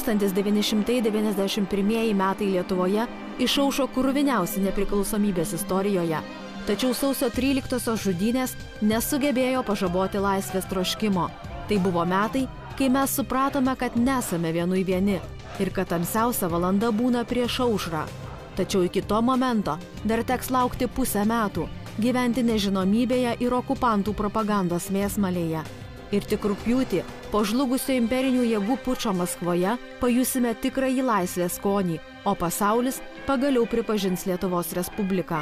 1991 metai Lietuvoje išaušo kruviniausi nepriklausomybės istorijoje. Tačiau sausio 13-osios žudynės nesugebėjo pažaboti laisvės troškimo. Tai buvo metai, kai mes supratome, kad nesame vienui vieni ir kad tamsiausia valanda būna prieš aušrą. Tačiau iki to momento dar teks laukti pusę metų, gyventi nežinomybėje ir okupantų propagandos mėsmalėje. Ir tik rugpjūtį, po žlugusio imperinių jėgų pučo Maskvoje, pajusime tikrąjį laisvės skonį, o pasaulis pagaliau pripažins Lietuvos Respubliką.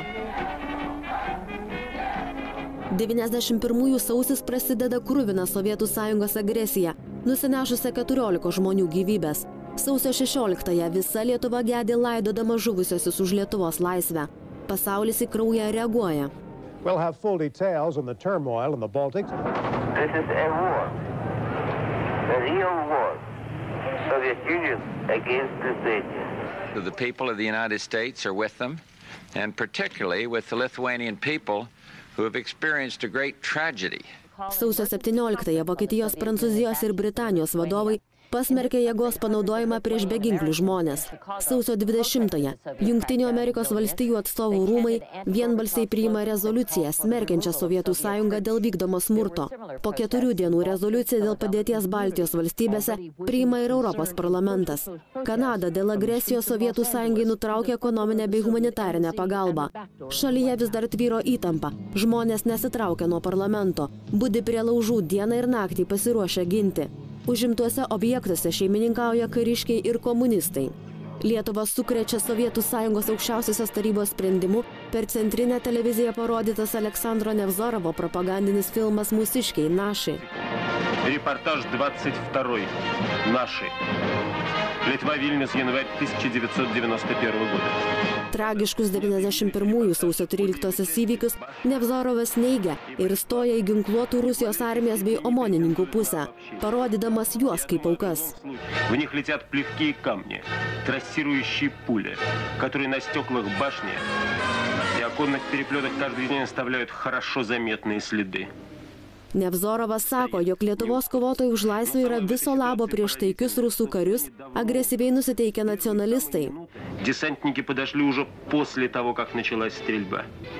91 sausis prasideda kruvina Sovietų Sąjungos agresija, nusinešusia 14 žmonių gyvybės. Sausio 16-ąją visa Lietuva gedi laidodama žuvusiosius už Lietuvos laisvę. Pasaulis į kraują reaguoja. We'll have full details on the turmoil in the Baltics. This is a war, a real war, Soviet Union against Lithuania. The people of the United States are with them, and particularly with the Lithuanian people who have experienced a great tragedy. Sausio 17-ąją Vokietijos, Prancūzijos ir Britanijos vadovai pasmerkė jėgos panaudojimą prieš beginklių žmonės. Sausio 20-ąją Jungtinių Amerikos valstijų atstovų rūmai vienbalsiai priima rezoliuciją smerkiančią Sovietų Sąjungą dėl vykdomo smurto. Po 4 dienų rezoliuciją dėl padėties Baltijos valstybėse priima ir Europos parlamentas. Kanada dėl agresijos Sovietų Sąjungai nutraukė ekonominę bei humanitarinę pagalbą. Šalyje vis dar tvyro įtampa. Žmonės nesitraukia nuo parlamento. Budi prie laužų dieną ir naktį pasiruošę ginti. Užimtuose objektuose šeimininkauja kariškiai ir komunistai. Lietuvą sukrečia Sovietų Sąjungos aukščiausiosios tarybos sprendimu per centrinę televiziją parodytas Aleksandro Nevzorovo propagandinis filmas Mūsiškiai Naši. Reportaž 22. Naši. Lietuva Vilnius, январь 1991 года. Tragiškus 91 sausio 13-osios įvykius Nevzorovas neigia ir stoja į ginkluotų Rusijos armijos bei omonininkų pusę, parodydamas juos kaip aukas. В них летят плевки и камни, трассирующие пули, которые на стеклах башни и оконных переплетах каждый день оставляют хорошо заметные следы. Nevzorovas sako, jog Lietuvos kovotojai už laisvę yra viso labo prieš taikius rusų karius, agresyviai nusiteikę nacionalistai. Десантники подошли уже после того, как началась стрельба.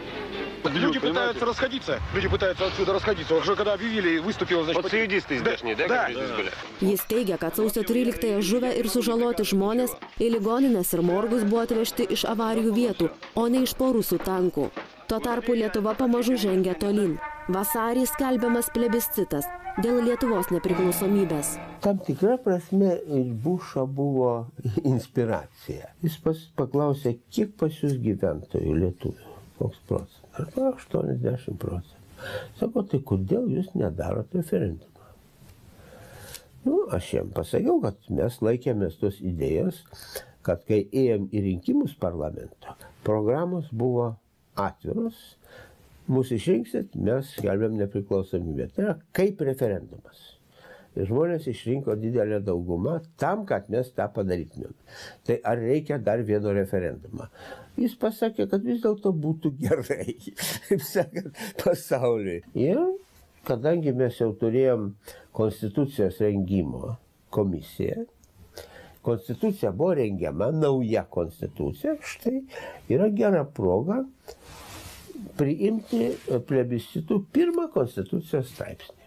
Люди пытаются расходиться. Люди пытаются отсюда расходиться. Уже когда объявили, выступил, значит... Вот сюидисты здешние, да, как здесь были? Jis teigia, kad sausio 13-ąją žuvę ir sužaloti žmonės į ligonines ir morgus buvo atvežti iš avarijų vietų, o ne iš po rusų tankų. Tuo tarpu Lietuva pamažu žengia tolyn. Vasarį skelbiamas plebiscitas dėl Lietuvos nepriklausomybės. Tam tikra prasme ir Bušo buvo inspiracija. Jis paklausė, kiek pas jūs gyventojų lietuvių, koks procentas. 80%. Sako, tai kodėl jūs nedarot referendumą? Aš jam pasakiau, kad mes laikėmės tos idėjos, kad kai ėjom į rinkimus parlamento, programos buvo atviros, mūsų išrinksit, mes skelbiam nepriklausomybę. Tai yra kaip referendumas. Ir žmonės išrinko didelę daugumą tam, kad mes tą padarytumėm. Tai ar reikia dar vieno referendumą? Jis pasakė, kad vis dėlto būtų gerai, kaip sakant, pasauliui. Ir kadangi mes jau turėjom konstitucijos rengimo komisiją, konstitucija buvo rengiama, nauja konstitucija, štai yra gera proga priimti plebiscitų pirmą konstitucijos straipsnį.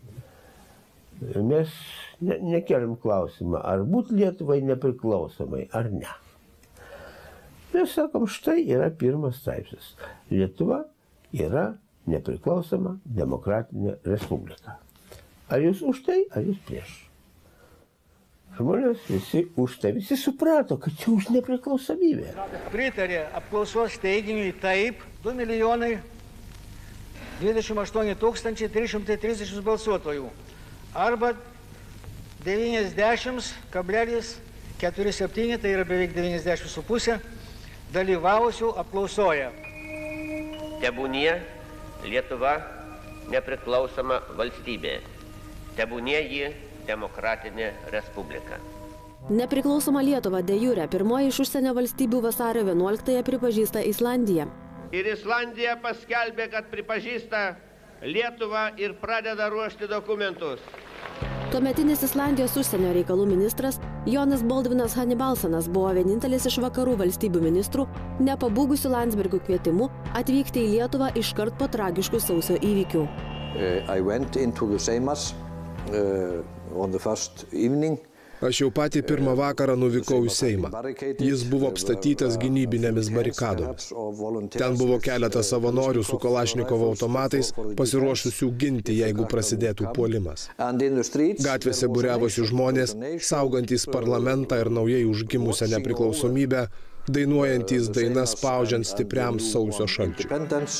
Mes nekeliam klausimą, ar būt Lietuvai nepriklausomai, ar ne. Mes sakom, štai yra pirmas straipsnis. Lietuva yra nepriklausoma demokratinė respublika. Ar jūs už tai, ar jūs prieš? Žmonės visi už tai, visi suprato, kad čia už nepriklausomybę. Pritarė apklausos teiginiui taip 2 28 330 balsuotojų arba 90,47, tai yra beveik 90,5 dalyvavusių apklausoje. Tebūnie Lietuva nepriklausoma valstybė. Tebūnie ji demokratinė respublika. Nepriklausoma Lietuva de jure pirmoji iš užsienio valstybių vasario 11-ąją pripažįsta Islandiją. Ir Islandija paskelbė, kad pripažįsta Lietuvą ir pradeda ruošti dokumentus. Tuometinis Islandijos užsienio reikalų ministras Jonas Baldvinas Hanibalsonas buvo vienintelis iš vakarų valstybių ministrų, nepabūgusių Landsbergių kvietimu atvykti į Lietuvą iškart po tragiškų sausio įvykių. I went into the Seimas on the first evening. Aš jau patį pirmą vakarą nuvykau į Seimą. Jis buvo apstatytas gynybinėmis barikadomis. Ten buvo keletas savanorių su Kalašnikovo automatais, pasiruošusių ginti, jeigu prasidėtų puolimas. Gatvėse būriavosi žmonės, saugantys parlamentą ir naujai užgimusią nepriklausomybę, dainuojantys dainas spaudžiant stipriam sausio šalčiui.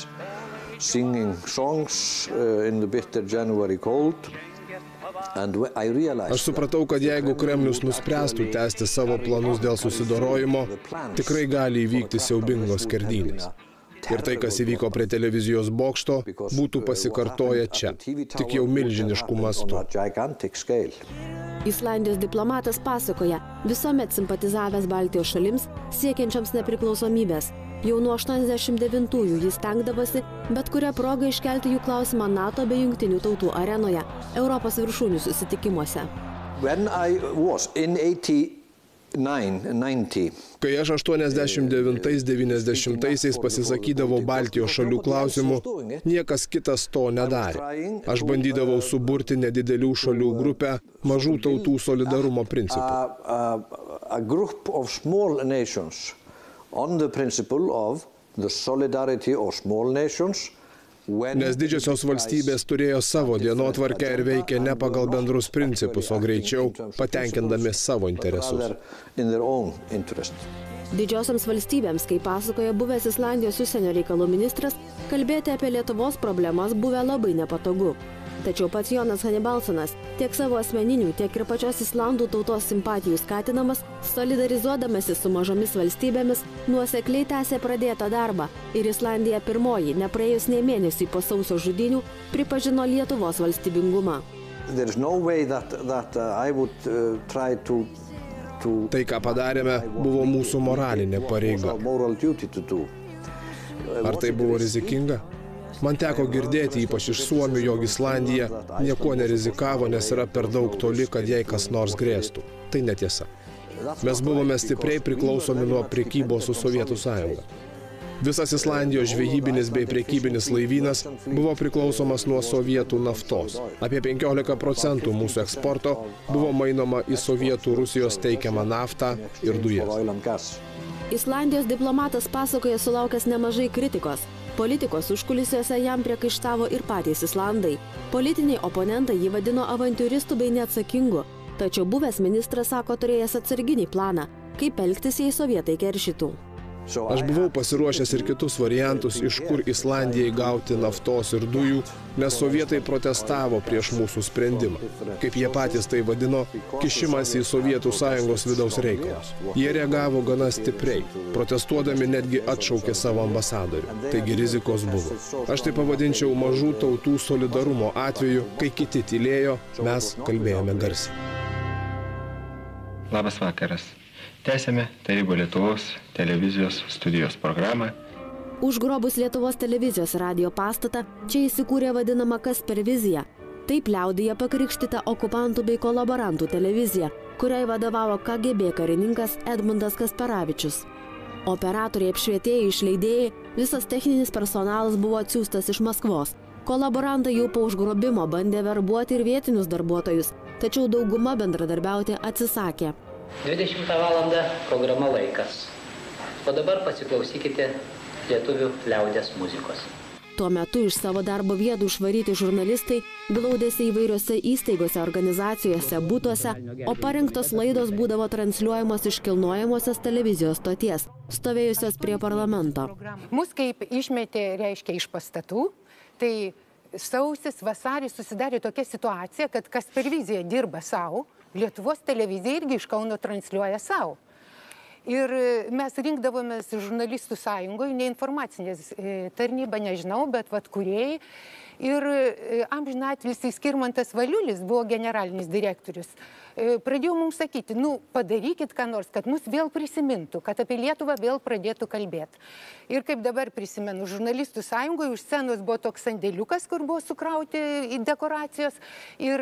Aš supratau, kad jeigu Kremlius nuspręstų tęsti savo planus dėl susidorojimo, tikrai gali įvykti siaubingos skerdynės. Ir tai, kas įvyko prie televizijos bokšto, būtų pasikartoję čia, tik jau milžiniškų mastų. Islandijos diplomatas pasakoja, visuomet simpatizavęs Baltijos šalims, siekiančiams nepriklausomybės. Jau nuo 89-ųjų jis stengdavosi bet kurią progą iškelti jų klausimą NATO bei Jungtinių tautų arenoje, Europos viršūnių susitikimuose. Kai aš 89-90 pasisakydavau Baltijos šalių klausimų, niekas kitas to nedarė. Aš bandydavau suburti nedidelių šalių grupę mažų tautų solidarumo principų. On the principle of the solidarity of small nations. Nes didžiosios valstybės turėjo savo dienotvarkę ir veikė ne pagal bendrus principus, o greičiau patenkindami savo interesus. Didžiosioms valstybėms, kaip pasakoja buvęs Islandijos užsienio reikalų ministras, kalbėti apie Lietuvos problemas buvę labai nepatogu. Tačiau pats Jonas Hanibalsonas tiek savo asmeninių, tiek ir pačios Islandų tautos simpatijų skatinamas, solidarizuodamasi su mažomis valstybėmis, nuosekliai tęsė pradėtą darbą ir Islandija pirmoji, nepraėjus nei mėnesiui po sausio žudynių, pripažino Lietuvos valstybingumą. Tai, ką padarėme, buvo mūsų moralinė pareiga. Ar tai buvo rizikinga? Man teko girdėti, ypač iš Suomių, jog Islandija nieko nerizikavo, nes yra per daug toli, kad jai kas nors grėstų. Tai netiesa. Mes buvome stipriai priklausomi nuo prekybos su Sovietų sąjunga. Visas Islandijos žvejybinis bei prekybinis laivynas buvo priklausomas nuo sovietų naftos. Apie 15% mūsų eksporto buvo mainoma į sovietų Rusijos teikiamą naftą ir dujas. Islandijos diplomatas pasakoja sulaukęs nemažai kritikos. Politikos užkulisiuose jam priekaištavo ir patys islandai. Politiniai oponentai jį vadino avantiūristų bei neatsakingu. Tačiau buvęs ministras sako turėjęs atsarginį planą, kaip elgtis, jei sovietai keršytų. Aš buvau pasiruošęs ir kitus variantus, iš kur Islandijai gauti naftos ir dujų, nes sovietai protestavo prieš mūsų sprendimą. Kaip jie patys tai vadino, kišimas į Sovietų sąjungos vidaus reikalus. Jie reagavo gana stipriai, protestuodami netgi atšaukė savo ambasadorių. Taigi rizikos buvo. Aš tai pavadinčiau mažų tautų solidarumo atveju, kai kiti tylėjo, mes kalbėjome garsiai. Labas vakaras. Tęsėme Tarybų Lietuvos televizijos studijos programą. Užgrobus Lietuvos televizijos radijo pastatą, čia įsikūrė vadinama Kaspervizija. Taip liaudyje pakrikštyta okupantų bei kolaborantų televizija, kuriai vadovavo KGB karininkas Edmundas Kasperavičius. Operatoriai, apšvietėjai, išleidėjai, visas techninis personalas buvo atsiųstas iš Maskvos. Kolaborantai jau po užgrobimo bandė verbuoti ir vietinius darbuotojus, tačiau dauguma bendradarbiauti atsisakė. 20 valandą programa Laikas. O dabar pasiklausykite lietuvių liaudies muzikos. Tuo metu iš savo darbo vietų išvaryti žurnalistai glaudėsi įvairiose įstaigose, organizacijose, būtuose, o parengtos laidos būdavo transliuojamos iš kilnojamosios televizijos stoties, stovėjusios prie parlamento. Mus kaip išmetė, reiškia, iš pastatų, tai sausis, vasaris susidarė tokia situacija, kad Kaspervizija dirba savo, Lietuvos televizija irgi iš Kauno transliuoja savo. Ir mes rinkdavomės žurnalistų sąjungoje, ne informacinės tarnyba, nežinau, bet kūrėjai. Ir amžinatilsį Skirmantas Valiulis buvo generalinis direktorius. Pradėjo mums sakyti, padarykit ką nors, kad mus vėl prisimintų, kad apie Lietuvą vėl pradėtų kalbėti. Ir kaip dabar prisimenu, žurnalistų sąjungoje už scenos buvo toks sandėliukas, kur buvo sukrauti dekoracijos. Ir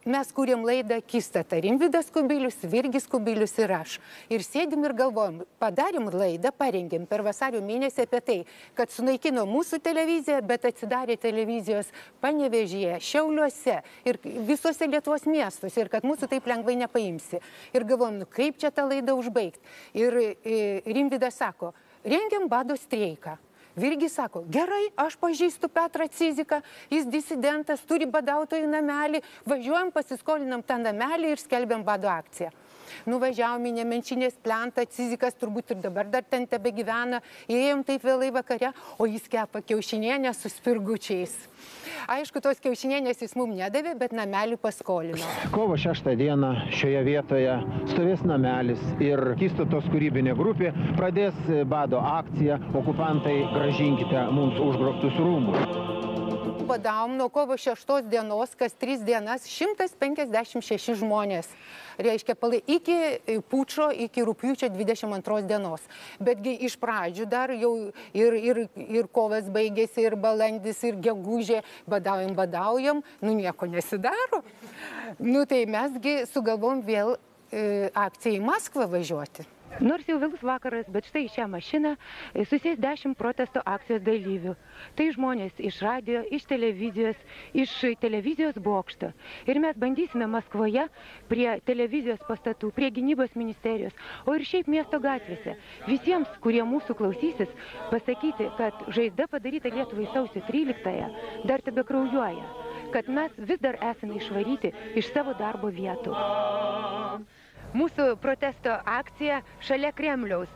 mes kūrėm laidą Akistata. Rimvydas Kubilius, Virgis Kubilius ir aš. Ir sėdim ir galvojom, padarėm laidą, parengėm per vasario mėnesį apie tai, kad sunaikino mūsų televiziją, bet atsidarė televizijos Panevėžyje, Šiauliuose ir visose Lietuvos miestuose ir kad mūsų taip lengvai nepaimsi. Ir galvojom, nu kaip čia tą laidą užbaigti. Ir Rimvydas sako, rengiam bado streiką. Virgis sako, gerai, aš pažįstu Petrą Ciziką, jis disidentas, turi badautojų namelį, važiuojam, pasiskolinam tą namelį ir skelbiam bado akciją. Nuvažiavom į Nemenčinės plentą, Cizikas turbūt ir dabar dar ten tebegyvena, įėjom taip vėlai vakare, o jis kepa kiaušinienę su spirgučiais. Aišku, tos kiaušinienės jis mums nedavė, bet namelį paskolino. Kovo 6 dieną šioje vietoje stovės namelis ir Akistatos kūrybinė grupė pradės bado akciją Okupantai gražinkite mums užgrobtus rūmus. Badavom nuo kovo 6 dienos, kas 3 dienas, 156 žmonės. Reiškia, iki pučo, iki rugpjūčio 22 dienos. Betgi iš pradžių dar jau ir kovas baigėsi, ir balandis, ir gegužė, badaujam, nu nieko nesidaro. Nu tai mesgi sugalvom vėl akciją į Maskvą važiuoti. Nors jau vėlus vakaras, bet štai šią mašiną susės 10 protesto akcijos dalyvių. Tai žmonės iš radijo, iš televizijos bokšto. Ir mes bandysime Maskvoje prie televizijos pastatų, prie gynybos ministerijos, o ir šiaip miesto gatvėse visiems, kurie mūsų klausysis, pasakyti, kad žaizda padaryta Lietuvai sausio 13-ąją dar tebekraujuoja, kad mes vis dar esame išvaryti iš savo darbo vietų. Mūsų protesto акция шаля Кремлевс.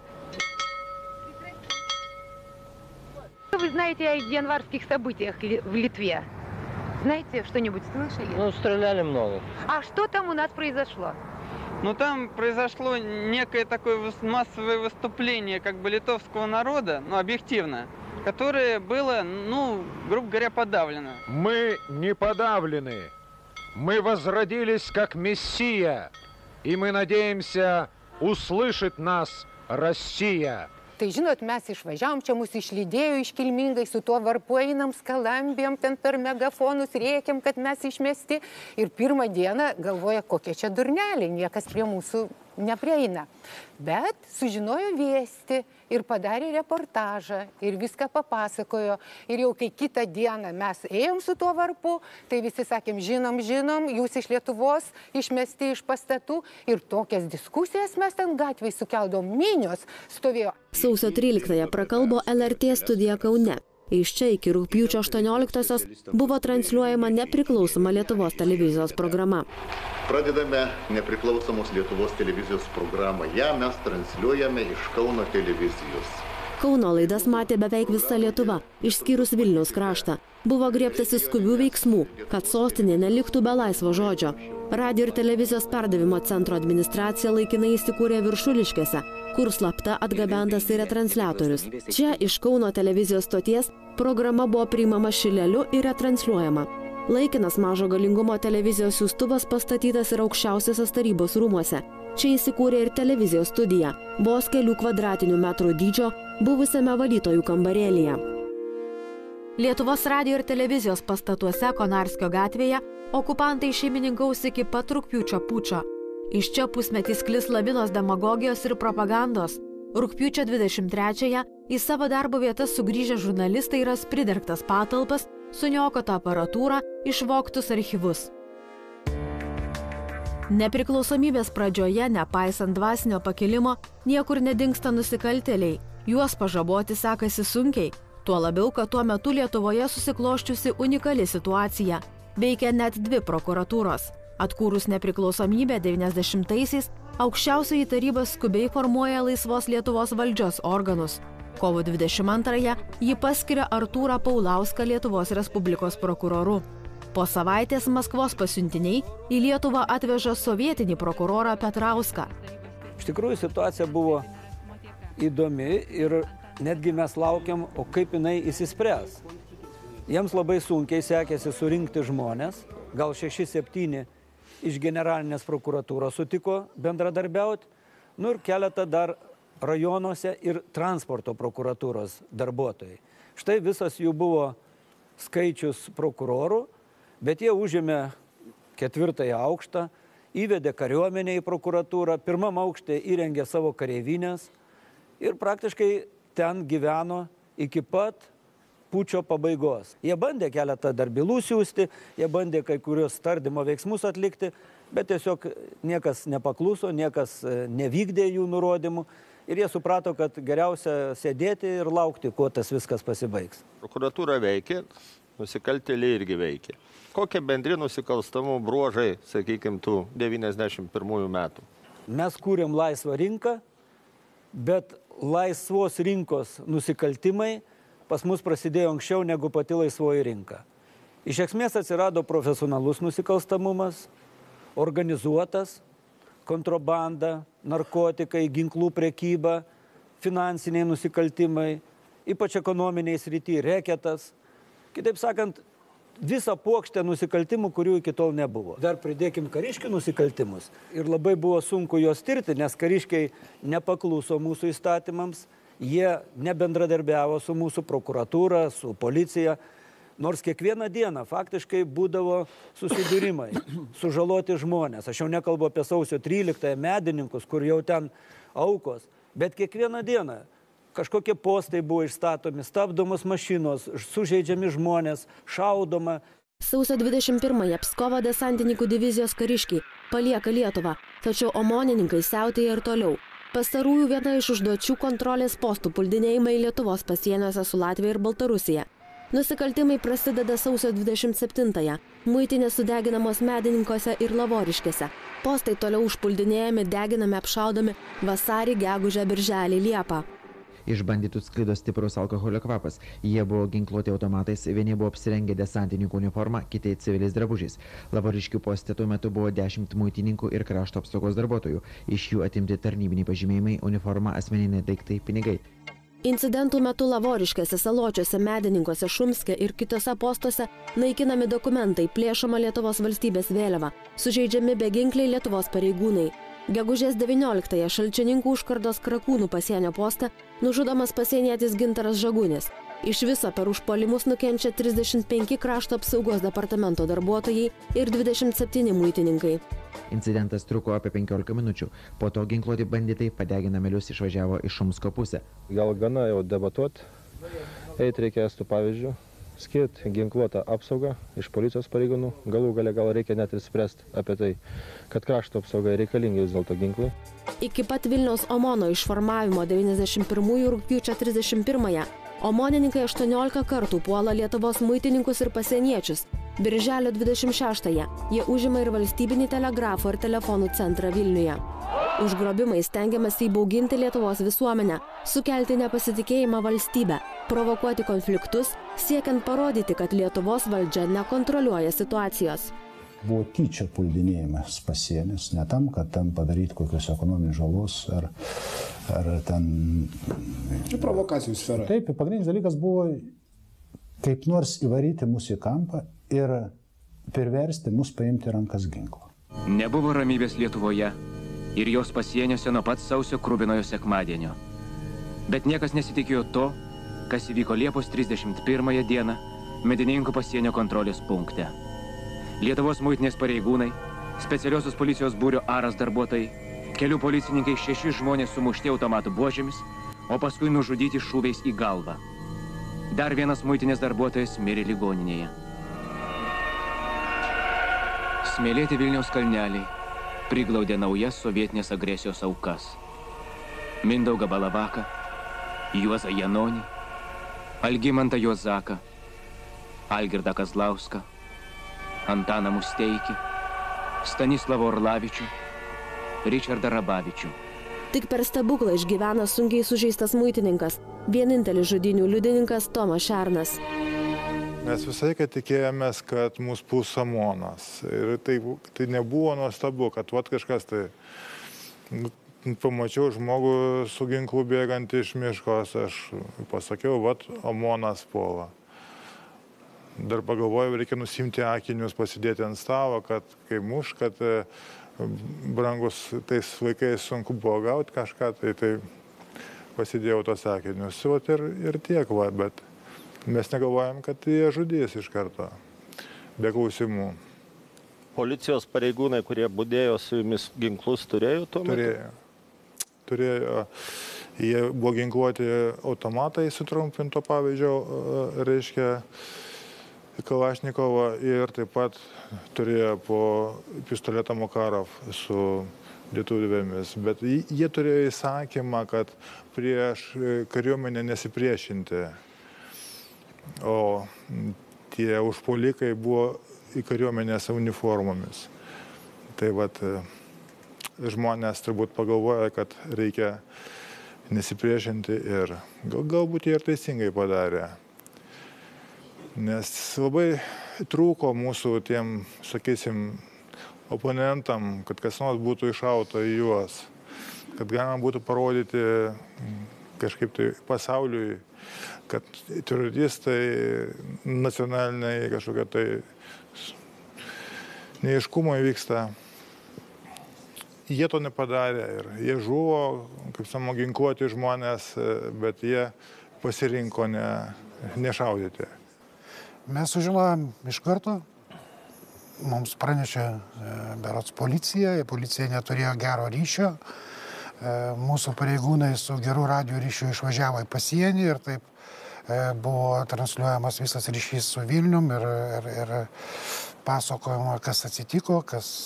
Что вы знаете о январских событиях в Литве? Знаете, что-нибудь слышали? Ну, стреляли много. А что там у нас произошло? Ну, там произошло некое такое массовое выступление как бы литовского народа, ну, объективно, которое было, ну, грубо говоря, подавлено. Мы не подавлены. Мы возродились как Мессия. И мы надеемся, услышит нас Россия. Tai žinot, mes išvažiavom, čia mūsų išlydėjo iškilmingai, su tuo varpu einam, skalambėm, ten per megafonus rėkiam, kad mes išmesti. Ir pirmą dieną galvoja, kokie čia durneliai, niekas prie mūsų neprieina. Bet sužinojo viesti ir padarė reportažą ir viską papasakojo. Ir jau kai kitą dieną mes ėjom su tuo varpu, tai visi sakėm, žinom, jūs iš Lietuvos išmesti iš pastatų. Ir tokias diskusijas mes ten gatvėj sukeldom, minios stovėjo. Sausio 13-ąją prakalbo LRT studija Kaune. Iš čia iki rugpjūčio 18-osios buvo transliuojama nepriklausoma Lietuvos televizijos programa. Pradedame nepriklausomos Lietuvos televizijos programą. Ją mes transliuojame iš Kauno televizijos. Kauno laidas matė beveik visa Lietuva, išskyrus Vilniaus kraštą. Buvo griebtasi skubių veiksmų, kad sostinė neliktų be laisvo žodžio. Radio ir televizijos perdavimo centro administracija laikinai įsikūrė Viršuliškėse, kur slapta atgabentas ir retransliatorius. Čia iš Kauno televizijos stoties programa buvo priimama šileliu ir retransliuojama. Laikinas mažo galingumo televizijos siųstuvas pastatytas ir aukščiausiosios tarybos rūmuose. Čia įsikūrė ir televizijos studija, vos kelių kvadratinių metrų dydžio, buvusiame valytojų kambarėlyje. Lietuvos radio ir televizijos pastatuose Konarskio gatvėje okupantai šeimininkaus iki pat rugpjūčio pučo. Iš čia pusmetį sklis lavinos demagogijos ir propagandos. Rugpjūčio 23-ąją į savo darbo vietas sugrįžę žurnalistai ras pridergtas patalpas, suniokotą aparatūrą, išvogtus archyvus. Nepriklausomybės pradžioje, nepaisant dvasinio pakilimo, niekur nedingsta nusikaltėliai. Juos pažaboti sekasi sunkiai, tuo labiau, kad tuo metu Lietuvoje susikloščiusi unikali situacija. Veikia net 2 prokuratūros. Atkūrus nepriklausomybę 90-aisiais, aukščiausioji taryba skubiai formuoja laisvos Lietuvos valdžios organus. Kovo 22-ąją ji paskiria Artūrą Paulauską Lietuvos Respublikos prokuroru. Po savaitės Maskvos pasiuntiniai į Lietuvą atveža sovietinį prokurorą Petrauską. Iš tikrųjų situacija buvo įdomi ir netgi mes laukiam, o kaip jinai įsispręs. Jiems labai sunkiai sekėsi surinkti žmonės, gal 6-7 iš generalinės prokuratūros sutiko bendradarbiauti, nu ir keletą dar rajonuose ir transporto prokuratūros darbuotojai. Štai visas jų buvo skaičius prokurorų, bet jie užėmė 4 aukštą, įvedė kariuomenę į prokuratūrą, 1 aukšte įrengė savo kareivinės ir praktiškai ten gyveno iki pat pučio pabaigos. Jie bandė keletą dar bylų siųsti, jie bandė kai kurios tardymo veiksmus atlikti, bet tiesiog niekas nepakluso, niekas nevykdė jų nurodymų ir jie suprato, kad geriausia sėdėti ir laukti, kuo tas viskas pasibaigs. Prokuratūra veikė, nusikaltėliai irgi veikė. Kokie bendri nusikalstamų bruožai, sakykime, tų 91 metų? Mes kūrėm laisvą rinką, bet laisvos rinkos nusikaltimai pas mus prasidėjo anksčiau negu pati laisvoji rinka. Iš esmės atsirado profesionalus nusikalstamumas, organizuotas, kontrabanda, narkotikai, ginklų prekyba, finansiniai nusikaltimai, ypač ekonominiai srity, reketas. Kitaip sakant, visą puokštę nusikaltimų, kurių iki tol nebuvo. Dar pridėkim kariškių nusikaltimus. Ir labai buvo sunku juos tirti, nes kariškiai nepakluso mūsų įstatymams. Jie nebendradarbiavo su mūsų prokuratūra, su policija, nors kiekvieną dieną faktiškai būdavo susidūrimai, sužaloti žmonės. Aš jau nekalbu apie sausio 13 medininkus, kur jau ten aukos, bet kiekvieną dieną kažkokie postai buvo išstatomi, stabdomos mašinos, sužeidžiami žmonės, šaudoma. Sausio 21-ąją Pskovo desantininkų divizijos kariškiai palieka Lietuvą, tačiau omonininkai siautėja ir toliau. Pastarųjų viena iš užduočių kontrolės postų puldinėjimai Lietuvos pasieniuose su Latvija ir Baltarusija. Nusikaltimai prasideda sausio 27-ąją. Muitinės sudeginamos Medininkuose ir Lavoriškėse. Postai toliau užpuldinėjami, deginami, apšaudomi vasarį, gegužę, birželį, liepą. Iš banditų sklido stiprus alkoholio kvapas. Jie buvo ginkluoti automatais, vieni buvo apsirengę desantininkų uniformą, kiti civiliais drabužiais. Lavoriškių poste tuo metu buvo 10 muitininkų ir krašto apsaugos darbuotojų. Iš jų atimti tarnybiniai pažymėjimai, uniforma, asmeniniai daiktai, pinigai. Incidentų metu Lavoriškėse, Saločiuose, Medininkuose, Šumske ir kitose postuose naikinami dokumentai, plėšoma Lietuvos valstybės vėliava, sužeidžiami beginkliai Lietuvos pareigūnai. Gegužės 19-ąją Šalčininkų užkardos Krakūnų pasienio poste nužudomas pasienietis Gintaras Žagunis. Iš viso per užpuolimus nukenčia 35 krašto apsaugos departamento darbuotojai ir 27 muitininkai. Incidentas truko apie 15 minučių. Po to ginkluoti banditai padegina melius išvažiavo iš Šumsko pusę. Gal gana jau debatuoti, eiti reikės tų pavyzdžių, skirti ginkluotą apsaugą iš policijos pareigūnų. Galų gale gal reikia net ir spręsti apie tai, kad krašto apsaugai reikalingi vis dėlto ginklai. Iki pat Vilniaus Omono išformavimo 91 rugpjūčio 31-ąją omonininkai 18 kartų puola Lietuvos muitininkus ir pasieniečius. Birželio 26-ąją jie užima ir valstybinį telegrafo ir telefonų centrą Vilniuje. Užgrobimais stengiamasi įbauginti Lietuvos visuomenę, sukelti nepasitikėjimą valstybę, provokuoti konfliktus, siekiant parodyti, kad Lietuvos valdžia nekontroliuoja situacijos. Buvo tyčia puldinėjimas pasienis, ne tam, kad ten padaryti kokios ekonominės žalos ar ten... Provokacijų sfera. Taip, pagrindinis dalykas buvo kaip nors įvaryti mus į kampą ir priversti mus paimti rankas ginklą. Nebuvo ramybės Lietuvoje ir jos pasieniuose nuo pat sausio kruvinojo sekmadienio. Bet niekas nesitikėjo to, kas įvyko Liepos 31 dieną Medininkų pasienio kontrolės punkte. Lietuvos muitinės pareigūnai, specialiosios policijos būrio Aras darbuotojai, kelių policininkai 6 žmonės sumušti automatų buožėmis, o paskui nužudyti šūviais į galvą. Dar vienas muitinės darbuotojas mirė ligoninėje. Smėlėti Vilniaus kalneliai priglaudė naujas sovietinės agresijos aukas. Mindaugą Balavaką, Juozą Janonį, Algimantą Juozaką, Algirdą Kazlauską, Antaną Musteikį, Stanislavą Orlavičių, Ričardą Rabavičių. Tik per stebuklą išgyvena sunkiai sužeistas muitininkas, vienintelis žudynių liudininkas Tomas Šernas. Mes visai tikėjomės, kad mūsų puls Omonas. Ir tai nebuvo nuostabu, kad kažkas tai... Pamačiau žmogų su ginklu bėgantį iš miškos, aš pasakiau, Omonas puola. Dar pagalvojau, reikia nusimti akinius, pasidėti ant stalo, kad kai muš, kad brangus tais laikais sunku buvo gauti kažką, tai pasidėjau tos akinius. Ir tiek, bet mes negalvojam, kad jie žudys iš karto, be klausimų. Policijos pareigūnai, kurie budėjo su jumis, ginklus turėjo tuo metu? Turėjo. Jie buvo ginkluoti automatai sutrumpinto pavyzdžio, reiškia, Kalašnikovo, ir taip pat turėjo po pistoletą Makarov su lietuvėmis. Bet jie turėjo įsakymą, kad prieš kariuomenę nesipriešinti. O tie užpuolikai buvo į kariuomenės uniformomis. Tai vat žmonės turbūt pagalvoja, kad reikia nesipriešinti ir galbūt jie ir teisingai padarė. Nes labai trūko mūsų tiem, sakysim, oponentam, kad kas nors būtų iššauta į juos, kad galima būtų parodyti kažkaip tai pasauliui, kad teroristai nacionaliniai kažkokie tai neaiškumai vyksta. Jie to nepadarė ir jie žuvo, kaip samo, ginkluoti žmonės, bet jie pasirinko nešaudyti. Mes sužinojom iš karto, mums pranešė berods policija neturėjo gero ryšio. Mūsų pareigūnai su geru radio ryšiu išvažiavo į pasienį ir taip buvo transliuojamas visas ryšys su Vilnium ir pasakojama, kas atsitiko,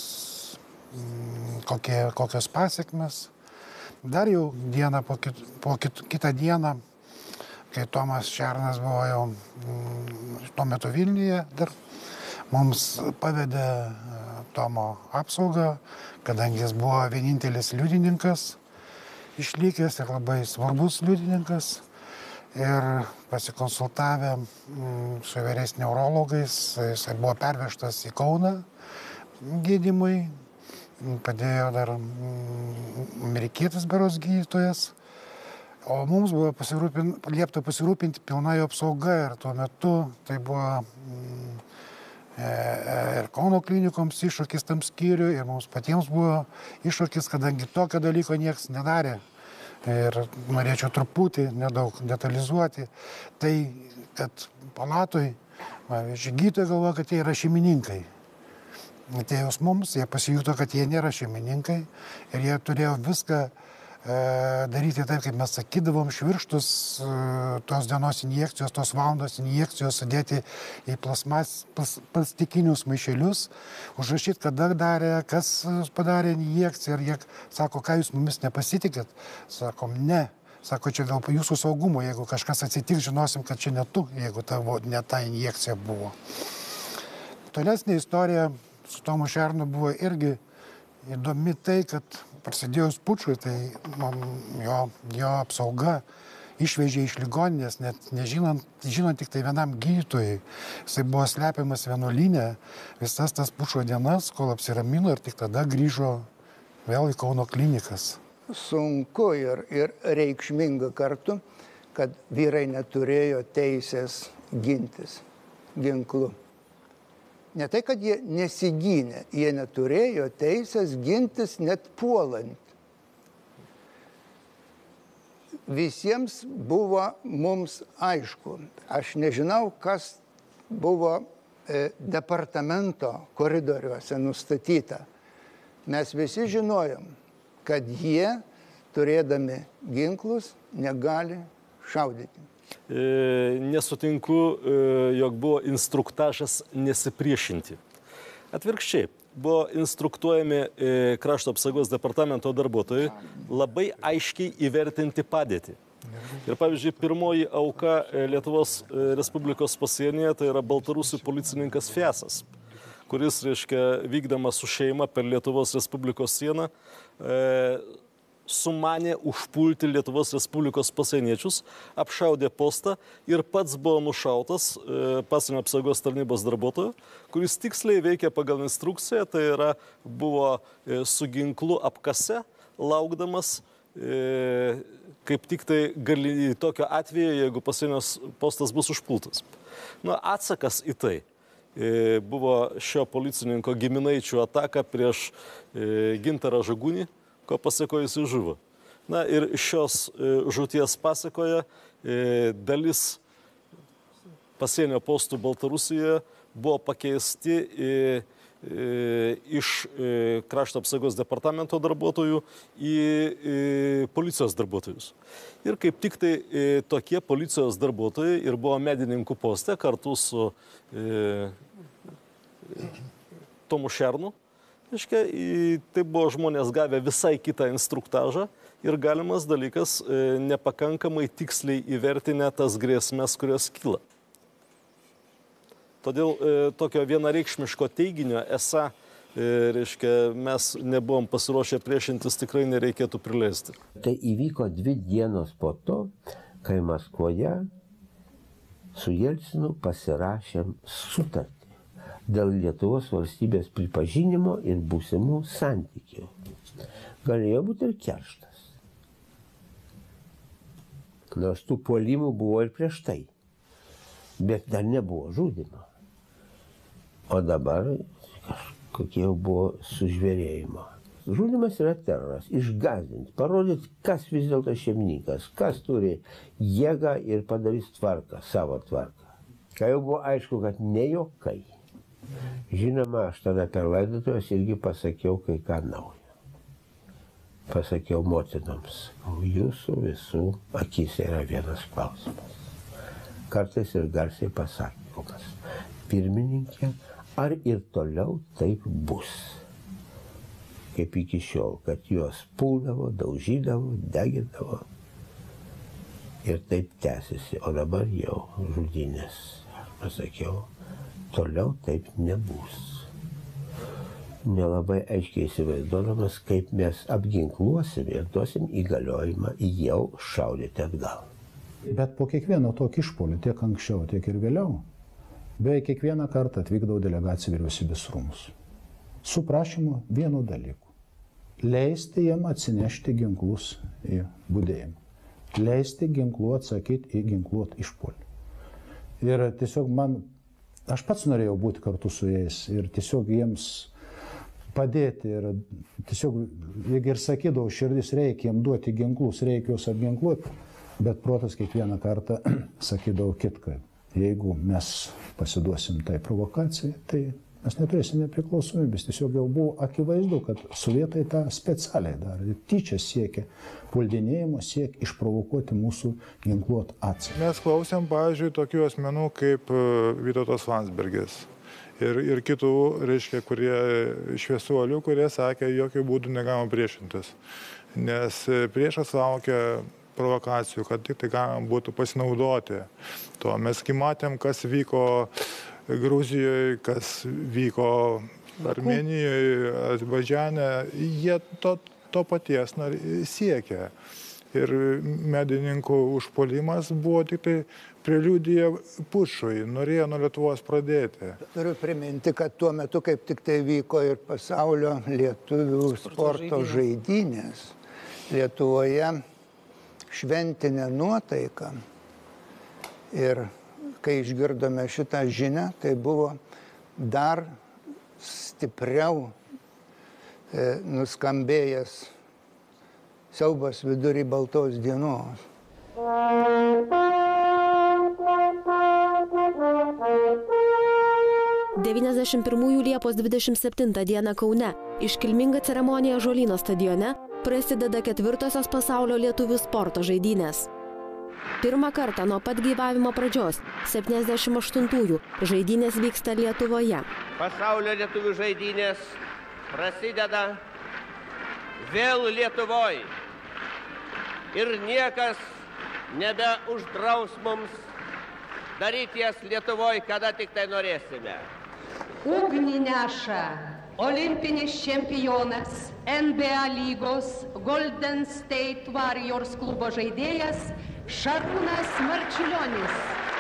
kokios pasiekmes. Dar jau kitą dieną, kai Tomas Šernas buvo jau tuo metu Vilniuje, dar mums pavedė Tomo apsaugą, kadangi jis buvo vienintelis liudininkas išlikęs ir labai svarbus liudininkas. Ir pasikonsultavę su įvairiais neurologais, jisai buvo pervežtas į Kauną gydymui, padėjo dar amerikietis berods gydytojas, o mums buvo liepta pasirūpinti pilna jo apsauga ir tuo metu tai buvo ir Kauno klinikoms iššūkis tam skyriui ir mums patiems buvo iššūkis, kadangi tokio dalyko niekas nedarė. Ir norėčiau truputį nedaug detalizuoti. Tai, kad palatoj, gydytojai galvoja, kad jie yra šeimininkai. Atėjus mums, jie pasijuto, kad jie nėra šeimininkai ir jie turėjo viską daryti taip, kaip mes sakydavom, švirkštus tos dienos injekcijos, tos valandos injekcijos sudėti į plastikinius maišelius, užrašyti, kada darė, kas padarė injekciją ir jie sako, ką jūs mumis nepasitikit. Sakom, ne. Sako, čia dėl jūsų saugumo, jeigu kažkas atsitiks, žinosim, kad čia ne tu, jeigu ne ta injekcija buvo. Tolesnė istorija su Tomu Šernu buvo irgi įdomi tai, kad prasidėjus pučui, tai jo apsauga išvežė iš ligoninės, net žinant tik tai vienam gydytojui. Jisai buvo slepiamas vienuolyne visas tas pučo dienas, kol apsiramino ir tik tada grįžo vėl į Kauno klinikas. Sunku ir reikšminga kartu, kad vyrai neturėjo teisės gintis ginklu. Ne tai, kad jie nesigynė, jie neturėjo teisės gintis net puolant. Visiems buvo mums aišku. Aš nežinau, kas buvo departamento koridoriuose nustatyta. Mes visi žinojom, kad jie, turėdami ginklus, negali šaudyti. Nesutinku, jog buvo instruktažas nesipriešinti. Atvirkščiai, buvo instruktuojami krašto apsaugos departamento darbuotojai labai aiškiai įvertinti padėtį. Ir pavyzdžiui, pirmoji auka Lietuvos Respublikos pasienyje tai yra baltarusių policininkas Fiesas, kuris, reiškia, vykdamas su šeima per Lietuvos Respublikos sieną, sumanė užpulti Lietuvos Respublikos pasieniečius, apšaudė postą ir pats buvo nušautas pasienio apsaugos tarnybos darbuotojo, kuris tiksliai veikė pagal instrukciją, tai yra buvo su ginklu apkase, laukdamas kaip tik tai tokio atveju, jeigu pasienio postas bus užpultas. Na, atsakas į tai buvo šio policininko giminaičių ataka prieš Gintarą Žagunį, ko pasakojo jis žuvo. Na ir šios žūties pasakoje dalis pasienio postų Baltarusijoje buvo pakeisti iš krašto apsaugos departamento darbuotojų į policijos darbuotojus. Ir kaip tik tai tokie policijos darbuotojai ir buvo medininkų poste kartu su Tomu Šernu. Tai buvo žmonės gavę visai kitą instruktažą ir galimas dalykas nepakankamai tiksliai įvertinę tas grėsmes, kurios kyla. Todėl tokio vienareikšmiško teiginio esą, mes nebuvom pasiruošę priešintis, tikrai nereikėtų prileisti. Tai įvyko 2 dienos po to, kai Maskvoje su Jelcinu pasirašėm sutartį dėl Lietuvos valstybės pripažinimo ir būsimų santykių. Galėjo būti ir kerštas. Nors tų puolimų buvo ir prieš tai, bet dar nebuvo žudymo. O dabar kokie jau buvo sužvėrėjimo. Žudymas yra teroras, išgąsdinti, parodyti, kas vis dėlto šeimininkas, kas turi jėgą ir padarys tvarką, savo tvarką. Kai jau buvo aišku, kad ne jokai. Žinoma, aš tada per laidotuvės irgi pasakiau kai ką naujo. Pasakiau motinoms, jūsų visų akise yra vienas klausimas. Kartais ir garsiai pasakymas. Pirmininkė, ar ir toliau taip bus, kaip iki šiol, kad juos puldavo, daužydavo, degindavo ir taip tęsiasi, o dabar jau žudynės. Pasakiau, toliau taip nebus. Nelabai aiškiai įsivaizduodamas, kaip mes apginkluosim ir duosim įgaliojimą jau šaudyti atgal. Bet po kiekvieno tokio išpuolio, tiek anksčiau, tiek ir vėliau, beveik kiekvieną kartą atvykdavo delegacija vyriausybės rūmus. Su prašymu vieno dalyko. Leisti jam atsinešti ginklus į budėjimą. Leisti ginklu atsakyti į ginkluot išpuolį. Ir tiesiog aš pats norėjau būti kartu su jais ir tiesiog jiems padėti. Ir tiesiog, jeigu ir sakydavau, širdis reikia jiems duoti ginklus, reikia juos apginkluoti, bet protas kiekvieną kartą sakydavau kitką. Jeigu mes pasiduosim tai provokacijai, tai mes neturėsim nepriklausomybės. Tiesiog jau buvo akivaizdu, kad sovietai tą specialiai darė. Tyčia siekia puldinėjimo, siekia išprovokuoti mūsų ginkluotą atsaką. Mes klausėm, pavyzdžiui, tokių asmenų kaip Vytautas Landsbergis ir kitų, reiškia, kurie šviesuolių, kurie sakė, jokių būdų negalima priešintis. Nes priešas laukia provokacijų, kad tik tai galima būtų pasinaudoti to. Mes matėm, kas vyko Gruzijoje, kas vyko Armėnijoje, Azerbaidžane. Jie to paties siekia. Ir medininkų užpuolimas buvo tik tai preliudija pučui, norėjo nuo Lietuvos pradėti. Turiu priminti, kad tuo metu kaip tik tai vyko ir pasaulio lietuvių sporto žaidynės. Lietuvoje šventinė nuotaika. Ir kai išgirdome šitą žinią, tai buvo dar stipriau nuskambėjęs siaubas vidury baltos dienos. Liepos 27 dieną Kaune iškilminga ceremonija Ąžuolyno stadione prasideda 4-osios pasaulio lietuvių sporto žaidynės. Pirmą kartą nuo pat gyvavimo pradžios, 78-ųjų, žaidynės vyksta Lietuvoje. Pasaulio lietuvių žaidynės prasideda vėl Lietuvoje. Ir niekas nebeuždraus mums daryti jas Lietuvoje, kada tik tai norėsime. Ugnį neša olimpinis čempionas, NBA lygos Golden State Warriors klubo žaidėjas Šarūnas Marčiulionis.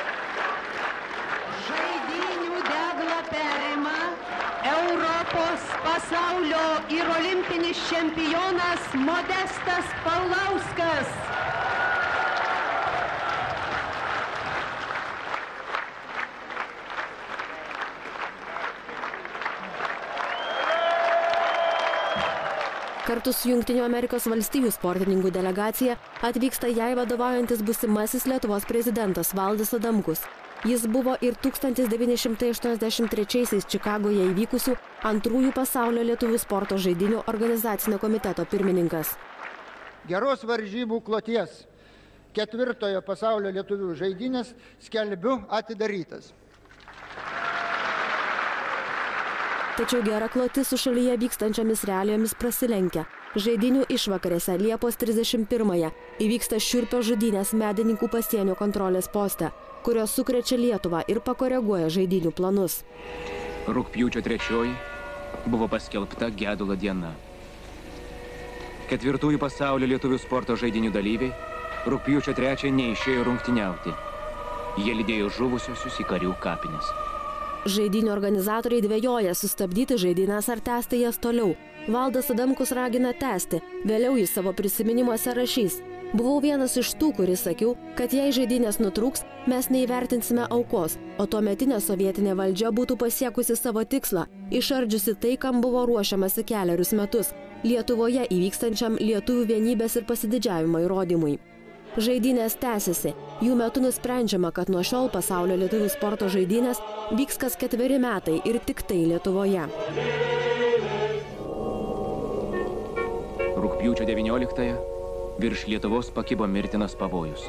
Žaidynių deglą perima Europos, pasaulio ir olimpinis čempionas Modestas Paulauskas. Kartu su Jungtinių Amerikos valstijų sportininkų delegacija atvyksta jai vadovaujantis būsimasis Lietuvos prezidentas Valdas Adamkus. Jis buvo ir 1983 Čikagoje įvykusių antrųjų pasaulio lietuvių sporto žaidynių organizacinio komiteto pirmininkas. Geros varžybų kloties 4-ojo pasaulio lietuvių žaidynės skelbiu atidarytas. Tačiau gera klotis su šalyje vykstančiomis realijomis prasilenkia. Žaidynių išvakarėse Liepos 31-ąją įvyksta šiurpios žudynės Medininkų pasienio kontrolės poste, kurios sukrečia Lietuvą ir pakoreguoja žaidynių planus. Rugpjūčio 3 buvo paskelbta gedulo diena. 4-ųjų pasaulio lietuvių sporto žaidynių dalyviai rugpjūčio 3 neišėjo rungtyniauti. Jie lydėjo žuvusiosius į karių kapines. Žaidynių organizatoriai dvejoja sustabdyti žaidynes ar tęsti jas toliau. Valdas Adamkus ragina tęsti, vėliau jis savo prisiminimuose rašys. Buvau vienas iš tų, kuris sakiau, kad jei žaidynės nutrūks, mes neįvertinsime aukos, o tuometinė sovietinė valdžia būtų pasiekusi savo tikslą, išardžiusi tai, kam buvo ruošiamasi kelerius metus, Lietuvoje įvykstančiam lietuvių vienybės ir pasididžiavimo įrodymui. Žaidynės tęsiasi. Jų metu nusprendžiama, kad nuo šiol pasaulio lietuvių sporto žaidynės vyks kas 4 metai ir tik tai Lietuvoje. Rugpjūčio 19-ąją virš Lietuvos pakibo mirtinas pavojus.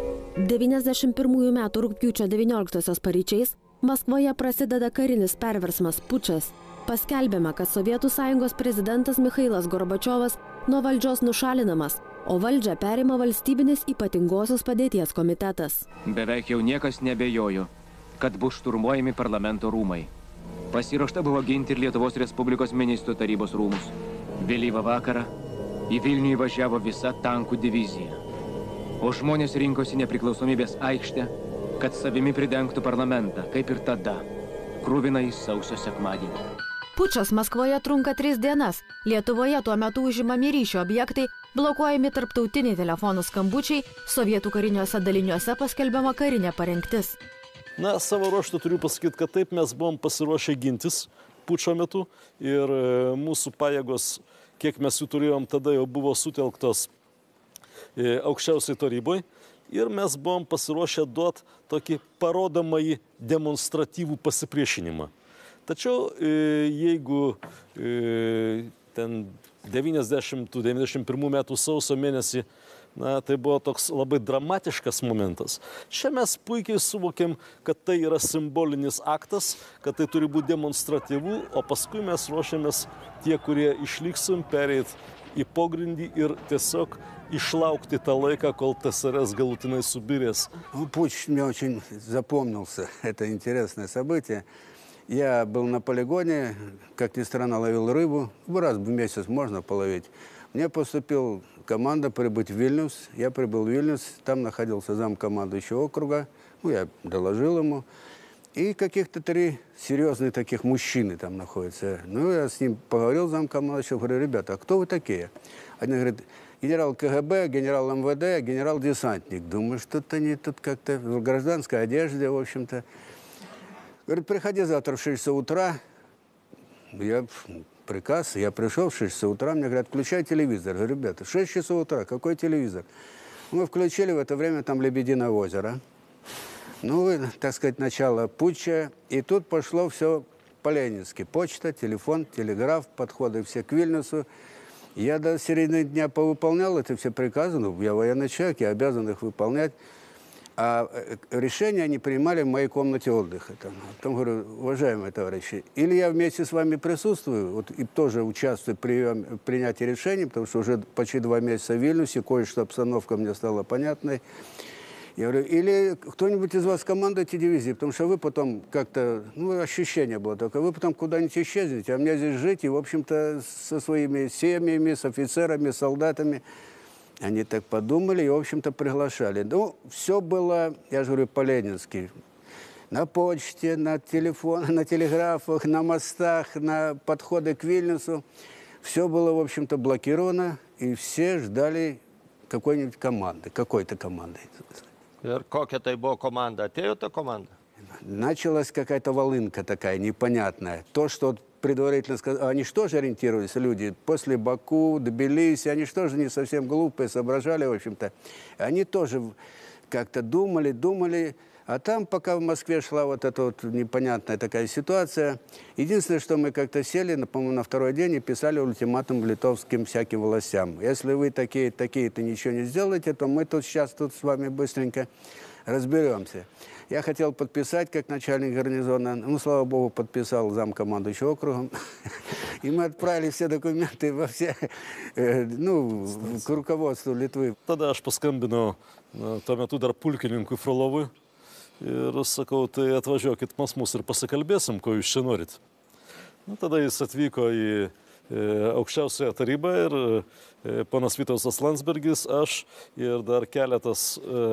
91 metų rugpjūčio 19-osios paryčiais Maskvoje prasideda karinis perversmas pučas. Paskelbėme, kad Sovietų Sąjungos prezidentas Michailas Gorbačiovas nuo valdžios nušalinamas, o valdžią perima valstybinis ypatingosios padėties komitetas. Beveik jau niekas nebejojo, kad bus šturmuojami parlamento rūmai. Pasiruošta buvo ginti ir Lietuvos Respublikos ministrų tarybos rūmus. Vėlyvą vakarą į Vilnių įvažiavo visa tankų divizija, o žmonės rinkosi Nepriklausomybės aikštę, kad savimi pridengtų parlamentą, kaip ir tada, kruvinai sausio sekmadienį. Pučas Maskvoje trunka 3 dienas. Lietuvoje tuo metu užimami ryšio objektai, blokuojami tarptautiniai telefonų skambučiai, sovietų kariniuose daliniuose paskelbiama karinė parengtis. Na, savo ruožtu turiu pasakyti, kad taip mes buvom pasiruošę gintis pučo metu ir mūsų pajėgos, kiek mes jų turėjom, tada jau buvo sutelktos aukščiausiai taryboje ir mes buvom pasiruošę duoti tokį parodomąjį demonstratyvų pasipriešinimą. Tačiau jeigu ten 90-91 metų sausio mėnesį, na, tai buvo toks labai dramatiškas momentas. Čia mes puikiai suvokėm, kad tai yra simbolinis aktas, kad tai turi būti demonstratyvų, o paskui mes ruošiamės tie, kurie išliksim, pereit į pogrindį ir tiesiog išlaukti tą laiką, kol ТСРС галутиной субирес. Путч мне очень запомнился. Это интересное событие. Я был на полигоне, как ни странно, ловил рыбу. Раз в месяц можно половить. Мне поступила команда прибыть в Вильнюс. Я прибыл в Вильнюс, там находился замкомандующего округа. Ну, я доложил ему. И каких-то 3 серьезных таких мужчины там находятся. Ну, я с ним поговорил, замкомандующего, говорю: ребята, а кто вы такие? Они говорят: генерал КГБ, генерал МВД, генерал-десантник. Думаю, что-то они тут как-то в гражданской одежде, в общем-то. Говорит: приходи завтра в 6 часов утра. Я приказ, я пришел в 6 часов утра, мне говорят: включай телевизор. Я говорю: ребята, 6 часов утра, какой телевизор? Мы включили, в это время там Лебединое озеро. Ну, так сказать, начало путча. И тут пошло все по-ленински. Почта, телефон, телеграф, подходы все к Вильнюсу. Я до середины дня повыполнял эти все приказы. Ну, я военный человек, я обязан их выполнять. А решения они принимали в моей комнате отдыха. Потом говорю: уважаемые товарищи, или я вместе с вами присутствую, вот, и тоже участвую в принятии решений, потому что уже почти 2 месяца в Вильнюсе, кое-что обстановка мне стала понятной. Я говорю: или кто-нибудь из вас командуете дивизией, потому что вы потом как-то, ну, ощущение было такое, вы потом куда-нибудь исчезнете, а мне здесь жить, и, в общем-то, со своими семьями, с офицерами, солдатами. Они так подумали и, в общем-то, приглашали. Ну, все было, я же говорю, по-ленински. На почте, на телефон, на телеграфах, на мостах, на подходы к Вильнюсу. Все было, в общем-то, блокировано, и все ждали какой-нибудь команды, какой-то команды. Ir kokia tai buvo komanda? Atėjo ta komanda? Началась какая-то волынка такая непонятная. То, что предварительно сказали, они что же ориентировались, люди, после Баку, Тбилиси, они что же не совсем глупые, соображали, в общем-то. Они тоже как-то думали. А там, пока в Москве шла вот эта вот непонятная такая ситуация, единственное, что мы как-то сели, по-моему, на второй день и писали ультиматум литовским всяким властям. Если вы такие-то ничего не сделаете, то мы сейчас тут с вами быстренько разберемся. Я хотел подписать как начальник гарнизона, ну, слава богу, подписал замкомандующий округом. И мы отправили все документы во все, ну, к руководству Литвы. Tada aš paskambinau tuo metu dar pulkininkui Frolovui ir sakau, tai atvažiuokit pas mus ir pasikalbėsim, ko jūs čia norit. Nu, tada jis atvyko į aukščiausiąją tarybą ir ponas Vytautas Landsbergis, aš ir dar keletas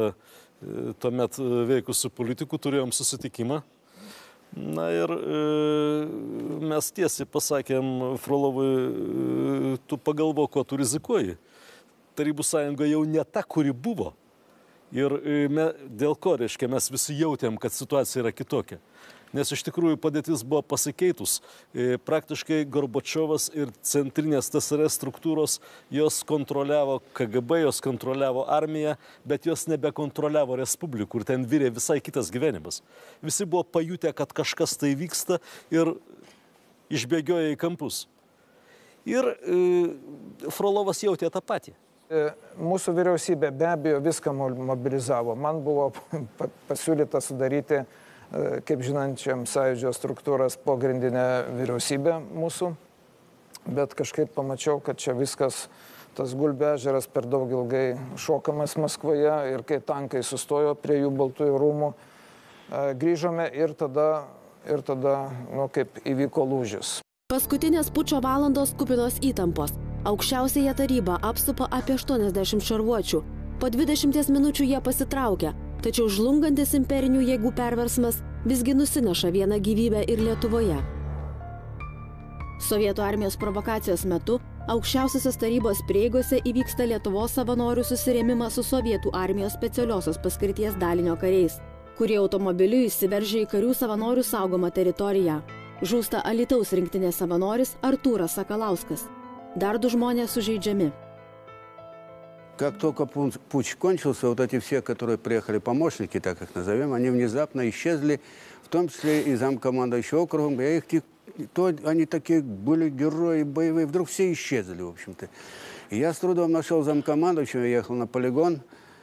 tuomet veikusių politikų turėjom susitikimą. Na ir mes tiesiai pasakėm Frolovui, tu pagalvo, ko tu rizikuoji. Tarybų sąjunga jau ne ta, kuri buvo. Ir dėl ko, reiškia, mes visi jautėm, kad situacija yra kitokia. Nes iš tikrųjų padėtis buvo pasikeitus. Praktiškai Gorbačiovas ir centrinės TSRS struktūros, jos kontroliavo KGB, jos kontroliavo armiją, bet jos nebekontroliavo respublikų ir ten virė visai kitas gyvenimas. Visi buvo pajutę, kad kažkas tai vyksta ir išbėgioja į kampus. Ir Frolovas jautė tą patį. Mūsų vyriausybė be abejo viską mobilizavo. Man buvo pasiūlyta sudaryti, kaip žinančiam sąjūdžio struktūras, pogrindinę vyriausybę mūsų, bet kažkaip pamačiau, kad čia viskas, tas Gulbio ežeras per daug ilgai šokamas Maskvoje ir kai tankai sustojo prie jų Baltųjų rūmų, grįžome ir tada, nu, kaip įvyko lūžis. Paskutinės pučo valandos kupinos įtampos. Aukščiausiąją tarybą apsupa apie 80 šarvuočių. Po 20 minučių jie pasitraukia, tačiau žlungantis imperinių jėgų perversmas visgi nusineša vieną gyvybę ir Lietuvoje. Sovietų armijos provokacijos metu aukščiausiosios tarybos prieigose įvyksta Lietuvos savanorių susirėmimas su Sovietų armijos specialiosios paskirties dalinio kariais, kurie automobiliu įsiveržė į karių savanorių saugomą teritoriją. Žūsta Alytaus rinktinės savanoris Artūras Sakalauskas. Dar 2 žmonės sužeidžiами. Как только путч кончился, вот эти все, которые приехали помощники, так их назовем, они внезапно исчезли, в том числе и замкомандующий округом. Они такие были герои боевые, вдруг все исчезли, в общем-то. И я с трудом нашел замкомандующего, ехал на полигон,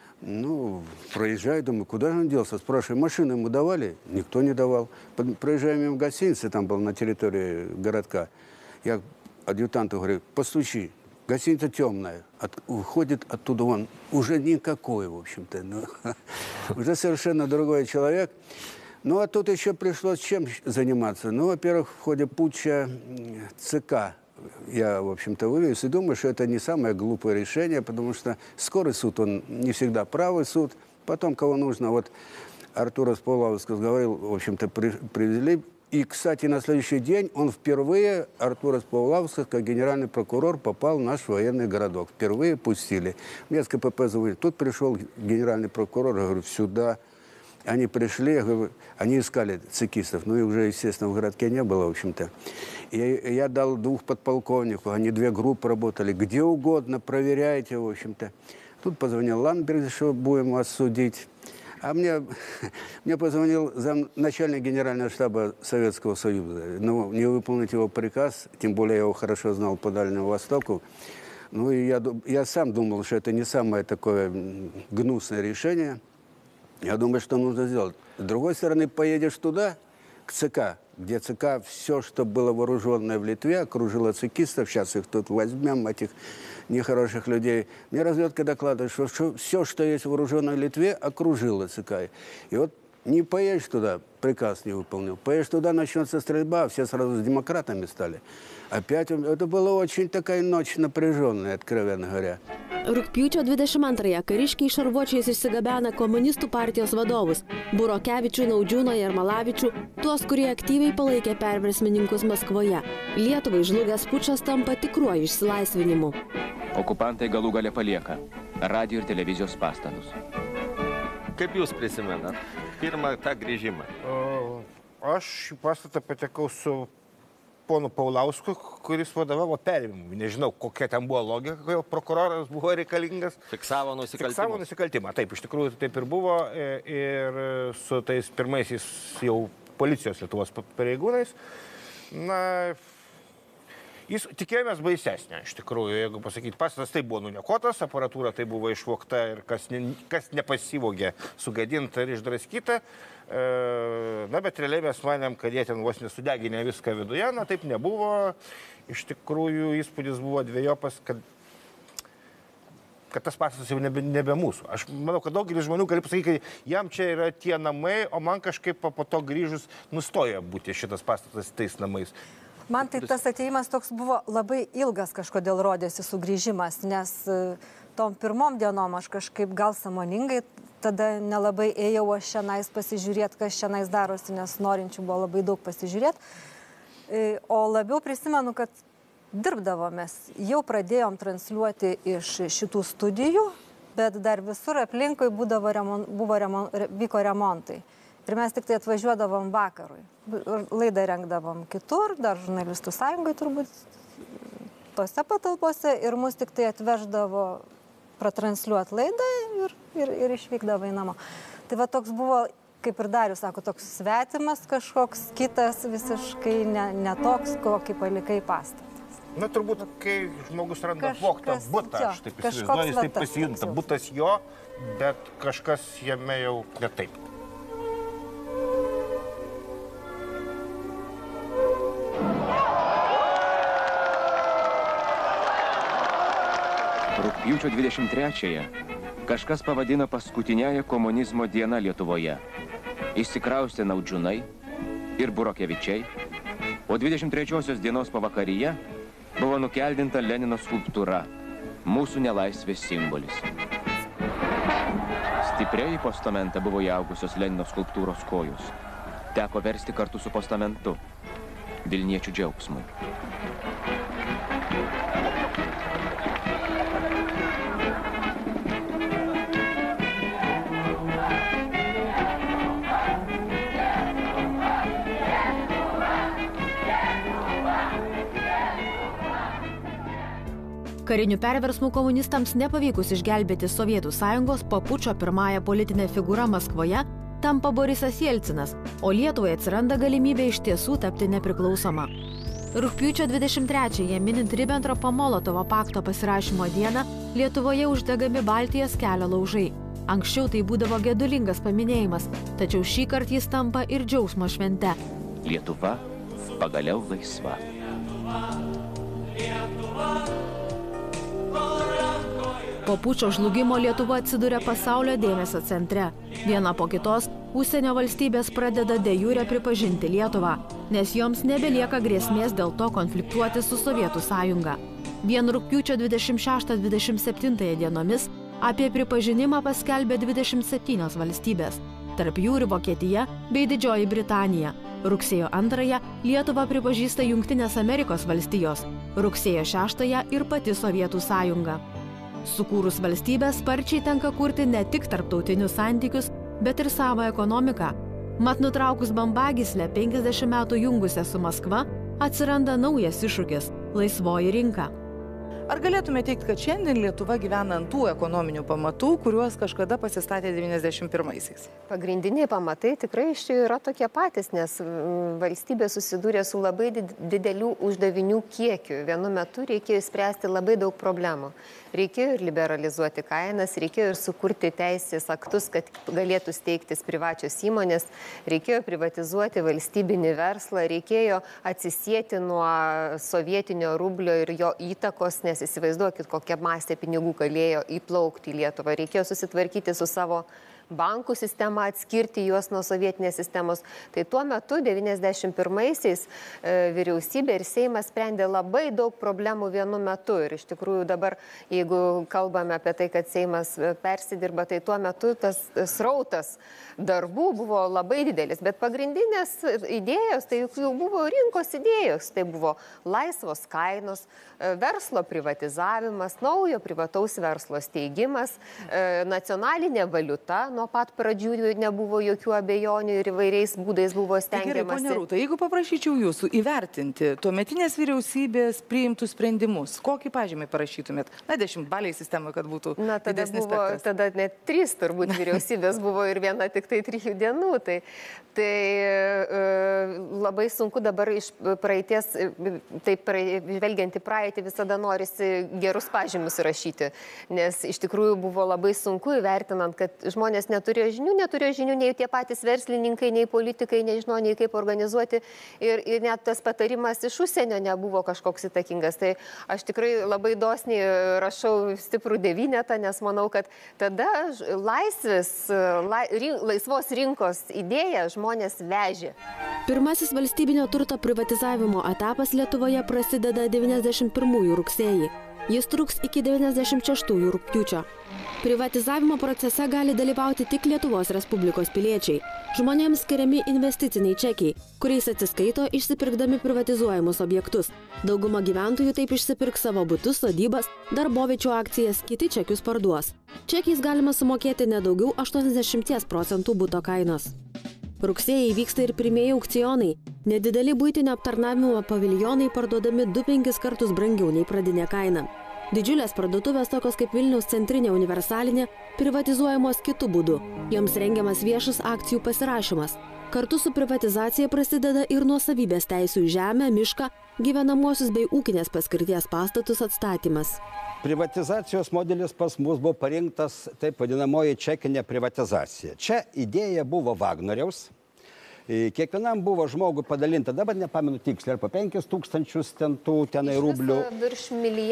ну, проезжаю, думаю, куда же он делся? Спрашиваю, машину ему давали? Никто не давал. Проезжаю мимо гостиницы, там был на территории городка. Я адъютанту говорю, постучи. Гостиница темная. Уходит оттуда он уже никакой, в общем-то. Ну, уже совершенно другой человек. Ну, а тут еще пришлось чем заниматься. Ну, во-первых, в ходе путча ЦК я, в общем-то, вывез и думаю, что это не самое глупое решение, потому что скорый суд, он не всегда правый суд. Потом, кого нужно, вот Артура Павловского говорил, в общем-то, привезли. И, кстати, на следующий день он впервые, Артур Павловский, как генеральный прокурор, попал в наш военный городок. Впервые пустили. Мне с КПП звонили. Тут пришел генеральный прокурор, я говорю, сюда. Они пришли, я говорю, они искали цекистов. Ну, и уже, естественно, в городке не было, в общем-то. Я дал 2 подполковников, они 2 группы работали. Где угодно, проверяйте, в общем-то. Тут позвонил Ландберг, что будем вас судить. А мне позвонил начальник генерального штаба Советского Союза. Ну, не выполнить его приказ, тем более я его хорошо знал по Дальнему Востоку. Ну, и я сам думал, что это не самое такое гнусное решение. Я думаю, что нужно сделать. С другой стороны, поедешь туда, к ЦК, где ЦК все, что было вооруженное в Литве, окружило цекистов, сейчас их тут возьмем, этих нехороших людей. Мне разведка докладывает, что все, что есть вооруженное в Литве, окружило ЦК. И вот не поедешь туда, приказ не выполнил. Поедешь туда, начнется стрельба, все сразу с демократами стали. Опять это была очень такая ночь напряженная, откровенно говоря. Rugpjūčio 22-ąją kariškiai šarvuočiais išsigabena komunistų partijos vadovus – Burokevičių, Naudžiūną ir Malavičių, tuos, kurie aktyviai palaikė perversmininkus Maskvoje. Lietuvai žlugęs pučas tampa tikruoju išsilaisvinimu. Okupantai galų gale palieka radijo ir televizijos pastatus. Kaip jūs prisimenat pirmą tą grįžimą? Aš į pastatą patekau su ponu Paulausku, kuris vadovavo perėmimui. Nežinau, kokia ten buvo logika, kodėl prokuroras buvo reikalingas. Fiksavo nusikaltimą. Fiksavo nusikaltimą, taip, iš tikrųjų taip ir buvo. Ir su tais pirmaisiais jau policijos Lietuvos pareigūnais. Na, tikėjomės baisesnė, iš tikrųjų, jeigu pasakyti, pastatas tai buvo nuniokotas, aparatūra tai buvo išvogta ir kas nepasivogė, sugadinta ir išdraskyta. Na, bet realiai mes manėm, kad jie ten vos nesudeginę viską viduje, na, taip nebuvo. Iš tikrųjų, įspūdis buvo dviejopas, kad tas pastatas jau nebe mūsų. Aš manau, kad daugelis žmonių gali pasakyti, kad jam čia yra tie namai, o man kažkaip po to grįžus nustoja būti šitas pastatas tais namais. Man tai tas atėjimas toks buvo labai ilgas kažkodėl rodėsi sugrįžimas, nes tom pirmom dienom aš kažkaip gal sąmoningai tada nelabai ėjau aš šiandien pasižiūrėti, kas šiandien darosi, nes norinčių buvo labai daug pasižiūrėti. O labiau prisimenu, kad dirbdavomės, jau pradėjom transliuoti iš šitų studijų, bet dar visur aplinkui vyko remontai. Ir mes tik tai atvažiuodavom vakarui. Laidą rengdavom kitur, dar žurnalistų sąjungai turbūt tose patalpose ir mus tik tai atveždavo pratransliuoti laidą ir išvykdavo į namo. Tai va toks buvo, kaip ir Darius sako, toks svetimas kažkoks, kitas visiškai ne toks, kokį palikai pastatas. Na, turbūt, kai žmogus randa apvoktą butą, aš taip įsivaizduoju, jis taip pasijunta, butas jo, bet kažkas jame jau ne taip. Rugpjūčio 23-ąją kažkas pavadino paskutiniąją komunizmo dieną Lietuvoje. Išsikraustė Naudžiūnai ir Burokevičiai, o 23-osios dienos pavakaryje buvo nukeldinta Lenino skulptūra, mūsų nelaisvės simbolis. Stipriai į postamentą buvo įaugusios Lenino skulptūros kojos. Teko versti kartu su postamentu, Vilniečių džiaugsmui. Karinių perversmų komunistams nepavykus išgelbėti Sovietų sąjungos, po pučo pirmąją politinę figūrą Maskvoje tampa Borisas Jelcinas, o Lietuvai atsiranda galimybė iš tiesų tapti nepriklausoma. Rugpjūčio 23-ąją minint Ribbentropo-Molotovo pakto pasirašymo dieną, Lietuvoje uždegami Baltijos kelio laužai. Anksčiau tai būdavo gedulingas paminėjimas, tačiau šį kartą jis tampa ir džiaugsmo švente. Lietuva pagaliau laisva. Po pučo žlugimo Lietuva atsiduria pasaulio dėmesio centre. Viena po kitos užsienio valstybės pradeda de jure pripažinti Lietuvą, nes joms nebelieka grėsmės dėl to konfliktuoti su Sovietų sąjunga. Vien rugpjūčio 26-27 dienomis apie pripažinimą paskelbė 27 valstybės, tarp jų ir Vokietija bei Didžioji Britanija. Rugsėjo 2 Lietuvą pripažįsta Jungtinės Amerikos valstijos, rugsėjo 6 ir pati Sovietų sąjunga. Sukūrus valstybę sparčiai tenka kurti ne tik tarptautinius santykius, bet ir savo ekonomiką. Mat nutraukus bambagyslę 50 metų jungusią su Maskva, atsiranda naujas iššūkis – laisvoji rinka. Ar galėtume teikti, kad šiandien Lietuva gyvena ant tų ekonominių pamatų, kuriuos kažkada pasistatė 91-aisiais? Pagrindiniai pamatai tikrai iš čia yra tokie patys, nes valstybė susidūrė su labai didelių uždavinių kiekiu. Vienu metu reikėjo spręsti labai daug problemų. Reikėjo ir liberalizuoti kainas, reikėjo ir sukurti teisės aktus, kad galėtų steigtis privačios įmonės, reikėjo privatizuoti valstybinį verslą, reikėjo atsisieti nuo sovietinio rublio ir jo įtakos, nes įsivaizduokit, kokia masė pinigų galėjo įplaukti į Lietuvą. Reikėjo susitvarkyti su savo bankų sistemą, atskirti juos nuo sovietinės sistemos. Tai tuo metu, 91-aisiais, vyriausybė ir Seimas sprendė labai daug problemų vienu metu. Ir iš tikrųjų dabar, jeigu kalbame apie tai, kad Seimas persidirba, tai tuo metu tas srautas darbų buvo labai didelis. Bet pagrindinės idėjos, tai jau buvo rinkos idėjos. Tai buvo laisvos kainos, verslo privatizavimas, naujo privataus verslo steigimas, nacionalinė valiuta. nuo pat pradžių nebuvo jokių abejonių ir įvairiais būdais buvo stengiamasi. Gerai, ponia Rūta, jeigu paprašyčiau jūsų įvertinti tuometinės vyriausybės priimtus sprendimus, kokį pažymį parašytumėt? Na, 10-baliai sistemoje, kad būtų didesnis spektras. Tada net 3 turbūt vyriausybės buvo ir viena tik tai 3 dienų. Tai labai sunku dabar iš praeities, taip žvelgiant į praeitį, visada norisi gerus pažymius rašyti, nes iš tikrųjų buvo labai sunku įvertinant, kad žmonės neturėjo žinių, nei tie patys verslininkai, nei politikai, nežino, nei kaip organizuoti ir net tas patarimas iš užsienio nebuvo kažkoks įtakingas. Tai aš tikrai labai dosniai rašau stiprų 9, nes manau, kad tada laisvos rinkos idėją žmonės vežė. Pirmasis valstybinio turto privatizavimo etapas Lietuvoje prasideda 91 rugsėjį. Jis truks iki 96 rugpjūčio. Privatizavimo procese gali dalyvauti tik Lietuvos Respublikos piliečiai. Žmonėms skiriami investiciniai čekiai, kuriais atsiskaito išsipirkdami privatizuojamus objektus. Dauguma gyventojų taip išsipirks savo butus, sodybas, darboviečių akcijas, kiti čekius parduos. Čekiais galima sumokėti nedaugiau 80% buto kainos. Rugsėjai vyksta ir pirmieji aukcionai. Nedideli buitinio aptarnavimo paviljonai parduodami 2-5 kartus brangiau nei pradinė kaina. Didžiulės parduotuvės, tokios kaip Vilniaus centrinė universalinė, privatizuojamos kitų būdų. Joms rengiamas viešas akcijų pasirašymas. Kartu su privatizacija prasideda ir nuosavybės teisių į žemę, mišką, gyvenamosius bei ūkinės paskirties pastatus atstatymas. Privatizacijos modelis pas mus buvo parinktas taip vadinamoji čekinė privatizacija. Čia idėja buvo Vagnoriaus. Kiekvienam buvo žmogui padalinta, dabar nepamenu tiksliai, ar po 5 000 tenai rublių. Virš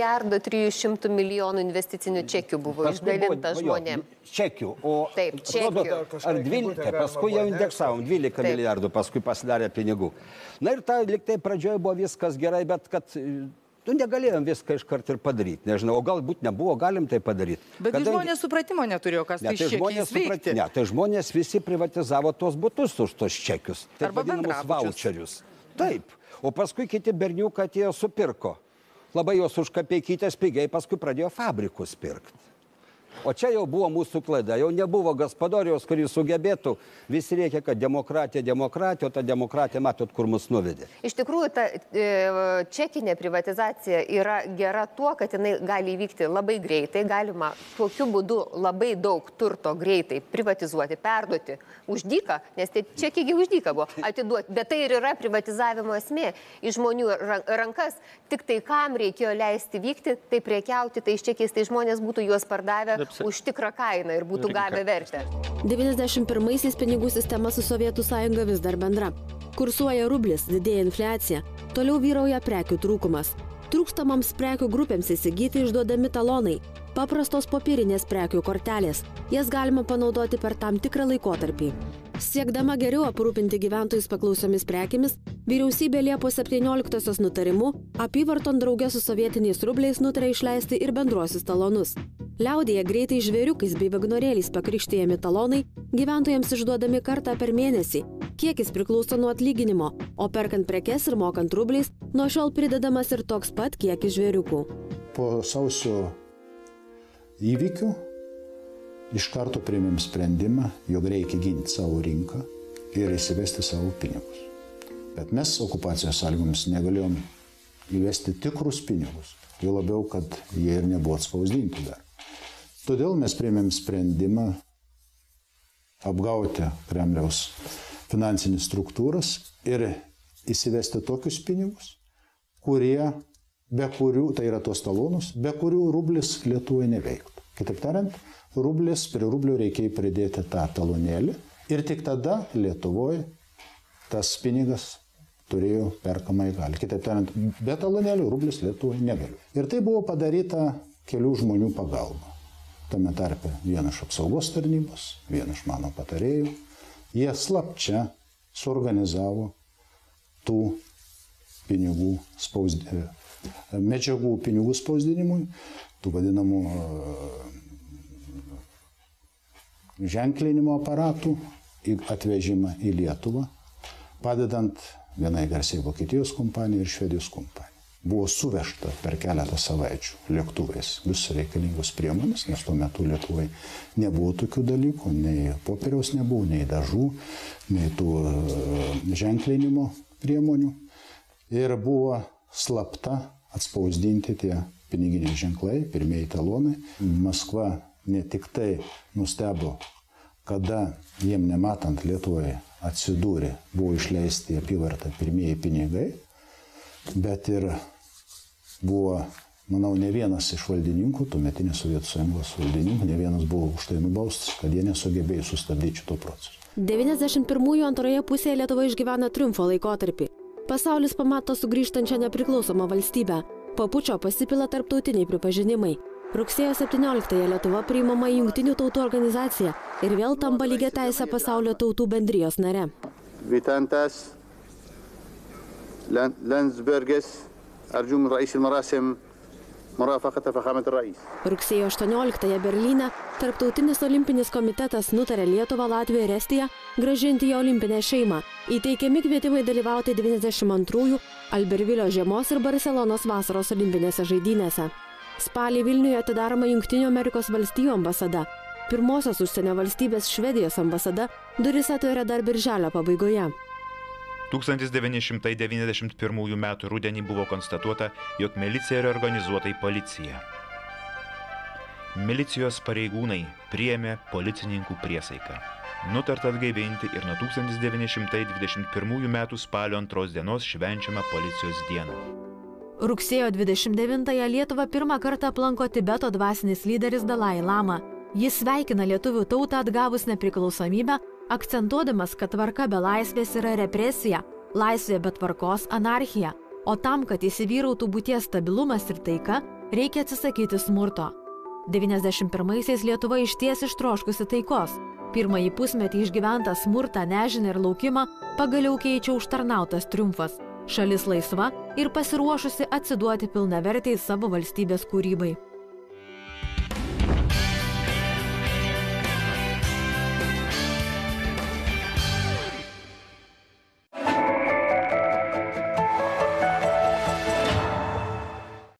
1,3 milijardo investicinių čekių buvo išdalinta žmonėms. Čekių, o taip, čekių. Ar 12, paskui jau indeksavom, 12 milijardų, paskui pasidarė pinigų. Na ir ta liktai pradžioje buvo viskas gerai, bet kad negalėjom viską iškart ir padaryti. Nežinau, o galbūt nebuvo, galim tai padaryti. Bet žmonės supratimo neturėjo, kas tai čekiais veikti. Ne, tai žmonės visi privatizavo tos butus už tos čekius. Taip vadinamus voucherius. Taip. O paskui kiti berniukai atėjo supirko. Labai jos už kapeikytės pigiai, paskui pradėjo fabrikus pirkti. O čia jau buvo mūsų klaida, jau nebuvo Gaspadorijos, kuris sugebėtų, visi reikia, kad demokratija, o ta demokratija, matot, kur mus nuvedė. Iš tikrųjų, ta čekinė privatizacija yra gera tuo, kad jinai gali įvykti labai greitai, galima tokiu būdu labai daug turto greitai privatizuoti, perduoti už dyką, nes tai čekiai už dyką buvo atiduoti, bet tai ir yra privatizavimo esmė į žmonių rankas, tik tai kam reikėjo leisti vykti, tai prekiauti, tai čekiais, tai žmonės būtų juos pardavę už tikrą kainą ir būtų gavę vertę. 91-aisiais pinigų sistema su Sovietų sąjunga vis dar bendra. Kursuoja rublis, didėja infliacija, toliau vyrauja prekių trūkumas. Trūkstamams prekių grupėms įsigyti išduodami talonai, paprastos popierinės prekių kortelės. Jas galima panaudoti per tam tikrą laikotarpį. Siekdama geriau aprūpinti gyventojus paklausiomis prekėmis, vyriausybė Liepos 17-osios nutarimu apyvarton drauge su sovietiniais rubliais nutarė išleisti ir bendruosius talonus. Liaudėje greitai žvėriukais bei vagnorėliais pakrikštėjami talonai gyventojams išduodami kartą per mėnesį. Kiekis priklauso nuo atlyginimo, o perkant prekes ir mokant rubliais, nuo šiol pridedamas ir toks pat kiekis žvėriukų. Po sausio įvykių iš karto priėmėm sprendimą, jog reikia ginti savo rinką ir įsivesti savo pinigus. Bet mes okupacijos sąlygomis negalėjom įvesti tikrus pinigus, jau labiau, kad jie ir nebuvo atspausdinti dar. Todėl mes priėmėm sprendimą apgauti Kremliaus finansinės struktūras ir įsivesti tokius pinigus, kurie, be kurių, tai yra tos talonus, be kurių rublis Lietuvoje neveiktų. Kitaip tariant, prie rublio reikėjo pridėti tą talonėlį ir tik tada Lietuvoje tas pinigas turėjo perkamąją galią. Kitaip tariant, be talonėlių rublis Lietuvoje negaliu. Ir tai buvo padaryta kelių žmonių pagalba. Tame tarpe vienas iš apsaugos tarnybos, vienas iš mano patarėjų. Jie slapčia suorganizavo tų pinigų medžiagų pinigų spausdinimui, tų vadinamų ženklinimo aparatų atvežimą į Lietuvą, padedant vienai garsiai Vokietijos kompanijai ir Švedijos kompanijai. buvo suvežta per keletą savaičių lėktuvais visus reikalingus priemonės, nes tuo metu Lietuvai nebuvo tokių dalykų, nei popieriaus nebuvo, nei dažų, nei tų ženklinimo priemonių. Ir buvo slapta atspausdinti tie piniginiai ženklai, pirmieji talonai. Maskva ne tik tai nustebo, kada jiem nematant Lietuvoje atsidūrė, buvo išleisti apyvartą pirmieji pinigai, bet ir buvo, manau, ne vienas iš valdininkų, tuometinės Sovietų Sąjungos valdininkų, ne vienas buvo už tai nubaustas, kad jie nesugebėjo sustabdyti šito proceso. 91-ųjų antroje pusėje Lietuva išgyvena triumfo laikotarpį. Pasaulis pamato sugrįžtančią nepriklausomą valstybę. Po pučo pasipila tarptautiniai pripažinimai. Rugsėjo 17-ąją Lietuva priimama į Jungtinių tautų organizaciją ir vėl tampa lygiateise pasaulio tautų bendrijos nare. Vitantas Landsbergis arju min rais al-marasim murafaqata fakhamat ar-rais. Rugsėjo 18-ąją Berlyne Tarptautinis olimpinis komitetas nutarė Lietuvą, Latviją ir Estiją grąžinti į olimpinę šeimą. Įteikiami kvietimai dalyvauti 92-ųjų Albervilio žiemos ir Barselonos vasaros olimpinėse žaidynėse. Spalį Vilniuje atidaroma Jungtinių Amerikos valstijų ambasada. Pirmosios užsienio valstybės Švedijos ambasada duris atveria dar birželio pabaigoje. 1991 m. rudenį buvo konstatuota, jog milicija reorganizuota į policiją. Milicijos pareigūnai priėmė policininkų priesaiką. Nutarta atgaivinti ir nuo 1921 m. spalio 2 dienos švenčiamą policijos dieną. Rugsėjo 29-ąją Lietuvą pirmą kartą aplanko Tibeto dvasinis lyderis Dalai Lama. Jis sveikina lietuvių tautą atgavus nepriklausomybę, akcentuodamas, kad tvarka be laisvės yra represija, laisvė be tvarkos anarchija, o tam, kad įsivyrautų būties stabilumas ir taika, reikia atsisakyti smurto. 91-aisiais Lietuva išties ištroškusi taikos. Pirmąjį pusmetį išgyventą smurtą, nežinią ir laukimą pagaliau keičia užtarnautas triumfas. Šalis laisva ir pasiruošusi atsiduoti pilnavertiai savo valstybės kūrybai.